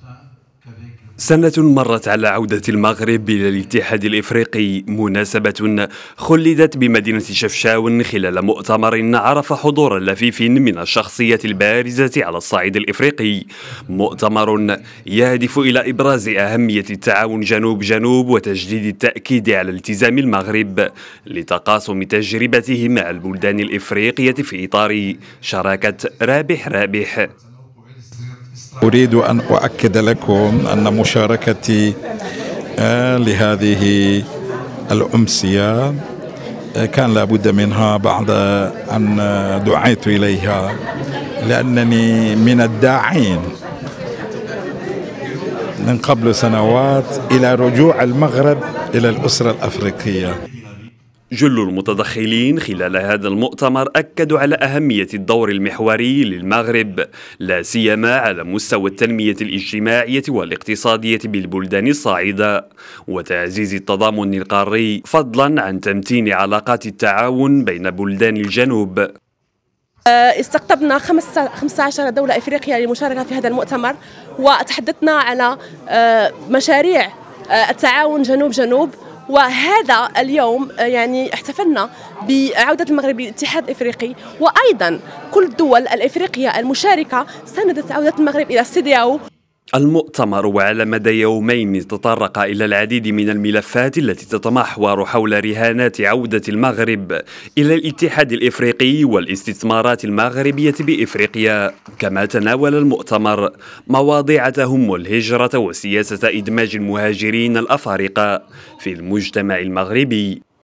سنة مرت على عودة المغرب إلى الاتحاد الإفريقي، مناسبة خلدت بمدينة شفشاون خلال مؤتمر عرف حضورا لفيف من الشخصيات البارزة على الصعيد الإفريقي. مؤتمر يهدف إلى إبراز أهمية التعاون جنوب وتجديد التأكيد على التزام المغرب لتقاسم تجربته مع البلدان الإفريقية في إطار شراكة رابح رابح. أريد أن أؤكد لكم أن مشاركتي لهذه الأمسية كان لابد منها بعد أن دعيت إليها، لأنني من الداعين من قبل سنوات إلى رجوع المغرب إلى الأسرة الأفريقية. جل المتدخلين خلال هذا المؤتمر أكدوا على أهمية الدور المحوري للمغرب، لا سيما على مستوى التنمية الاجتماعية والاقتصادية بالبلدان الصاعدة وتعزيز التضامن القاري، فضلا عن تمتين علاقات التعاون بين بلدان الجنوب. استقطبنا 15 دولة إفريقية للمشاركة في هذا المؤتمر، وتحدثنا على مشاريع التعاون جنوب، وهذا اليوم يعني احتفلنا بعودة المغرب للاتحاد الإفريقي، وأيضا كل الدول الإفريقية المشاركة ساندت عودة المغرب إلى السيدياو. المؤتمر وعلى مدى يومين تطرق إلى العديد من الملفات التي تتمحور حول رهانات عودة المغرب إلى الاتحاد الإفريقي والاستثمارات المغربية بإفريقيا. كما تناول المؤتمر مواضيع تهم الهجرة وسياسة إدماج المهاجرين الأفارقة في المجتمع المغربي.